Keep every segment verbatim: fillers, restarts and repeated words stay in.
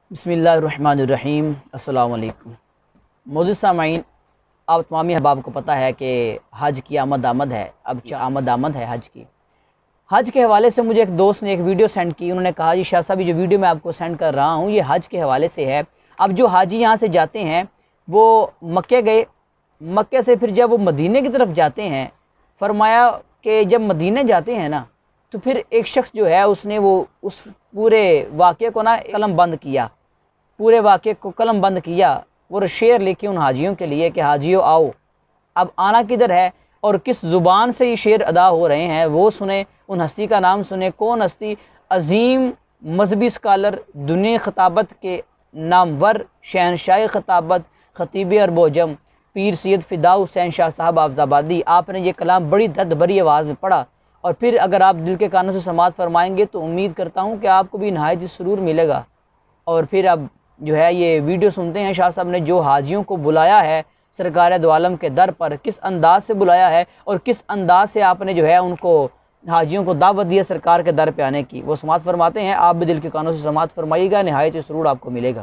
बिस्मिल्लाहिर्रहमानिर्रहीम। अस्सलाम वालेकुम। मोअज़्ज़िज़ सामाईन, आप तमामी अहबाब को पता है कि हज की आमद आमद है। अब आमद आमद है हज की। हज के हवाले से मुझे एक दोस्त ने एक वीडियो सेंड की। उन्होंने कहा जी शाह साहब, ये जो वीडियो मैं आपको सेंड कर रहा हूँ ये हज के हवाले से है। अब जो हाजी यहाँ से जाते हैं वो मक्के गए, मक्के से फिर जब वो मदीने की तरफ जाते हैं, फरमाया कि जब मदीने जाते हैं ना तो फिर एक शख्स जो है उसने वो उस पूरे वाक़े को ना कलम बंद किया, पूरे वाक़े को कलम बंद किया और शेर लिखे उन हाजियों के लिए कि हाजियों आओ। अब आना किधर है और किस ज़ुबान से ये शेर अदा हो रहे हैं वो सुने, उन हस्ती का नाम सुने। कौन हस्ती? अज़ीम मजहबी स्कॉलर, दुनिया खताबत के नामवर शहनशाह खताबत, ख़तीब अरबोजम, पीर सैयद फ़िदा हुसैन शाह साहब हाफ़िज़ाबादी। आपने ये कलाम बड़ी दर्द भरी आवाज़ में पढ़ा और फिर अगर आप दिल के कानों से समाअत फरमाएंगे तो उम्मीद करता हूँ कि आपको भी नहायत ही सुरूर मिलेगा। और फिर अब जो है ये वीडियो सुनते हैं शाह साहब ने जो हाजियों को बुलाया है सरकार दो आलम के दर पर, किस अंदाज से बुलाया है और किस अंदाज से आपने जो है उनको हाजियों को दावत दी है सरकार के दर पे आने की, वो समाअत फरमाते हैं। आप भी दिल के कानों से समाअत फरमाइएगा, नहायत ही सुरूर आपको मिलेगा।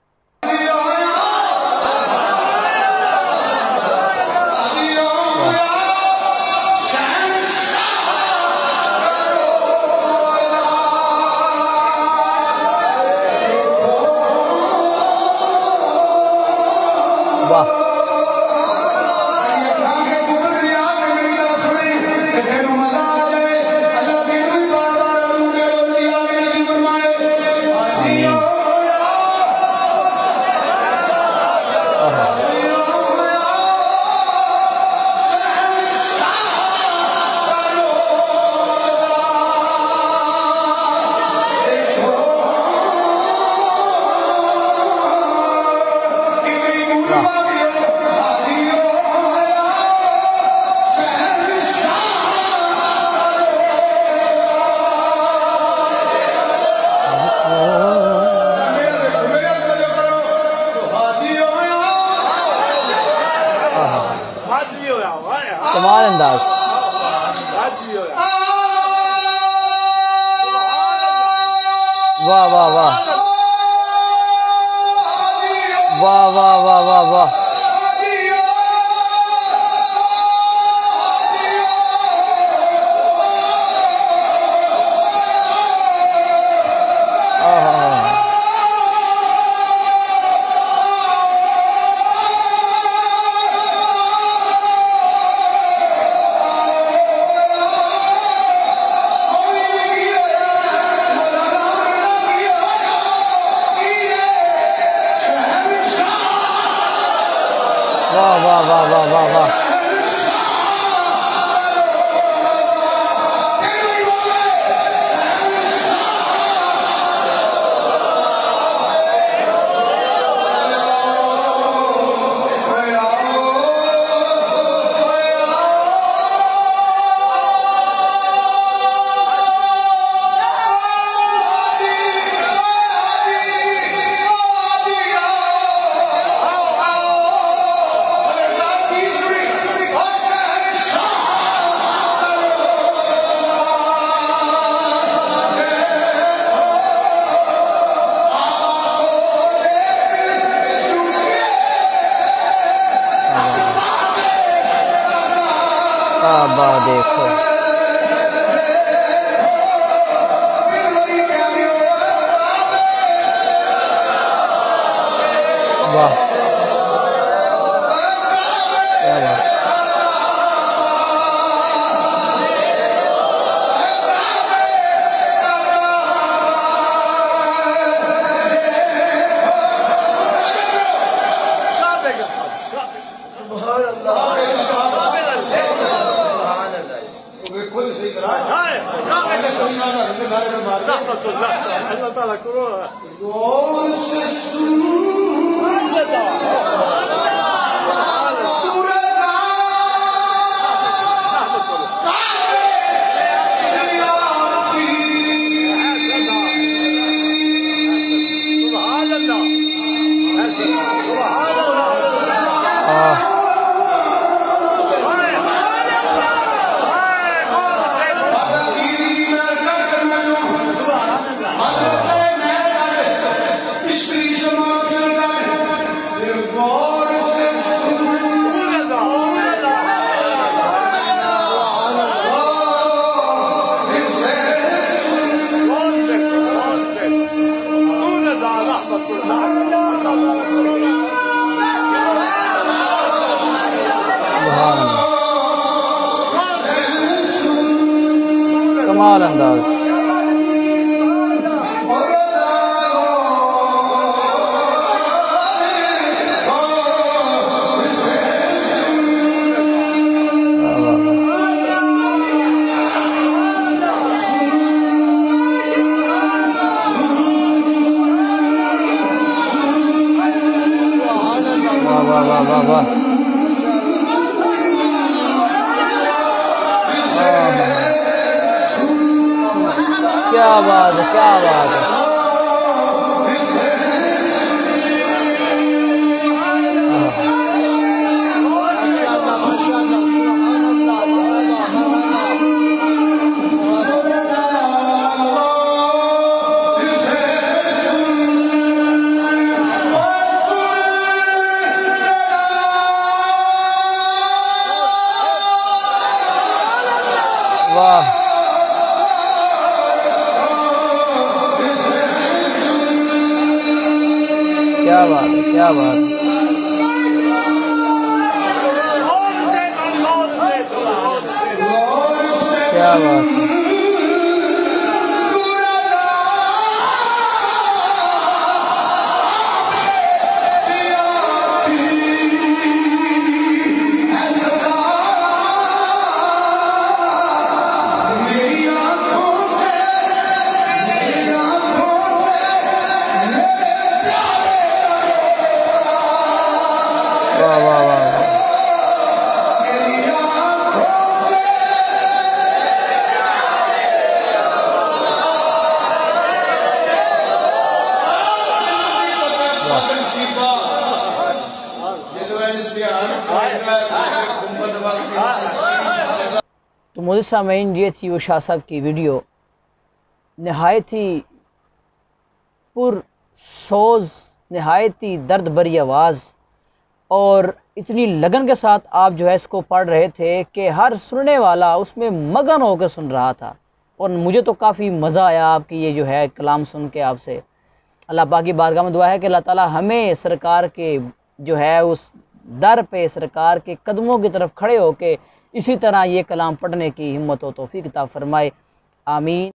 वाह कमाल अंदाज। वाह वाह वाह वाह वाह वाह वाह वाह। वाह वाह वाह वाह वाह वाह। काबा देखो, वाह क्या बात। कमाल अंदाज। वाह वाह वाह वाह वाह। क्या बात है, क्या बात है। वाह, क्या बात है, क्या बात है। क्या बात है। वाह वाह वाह वाह। तो मुझे सामीन, ये थी वो शाह साहब की वीडियो, नहायत ही पुरसोज, नहायत ही दर्द भरी आवाज़, और इतनी लगन के साथ आप जो है इसको पढ़ रहे थे कि हर सुनने वाला उसमें मगन होकर सुन रहा था। और मुझे तो काफ़ी मज़ा आया आपकी ये जो है कलाम सुन के आपसे। अल्लाह पाक की बारगाह में दुआ है कि अल्लाह ताला हमें सरकार के जो है उस दर पे, सरकार के कदमों की तरफ खड़े होके इसी तरह ये कलाम पढ़ने की हिम्मत व तौफीक अता फरमाए। आमीन।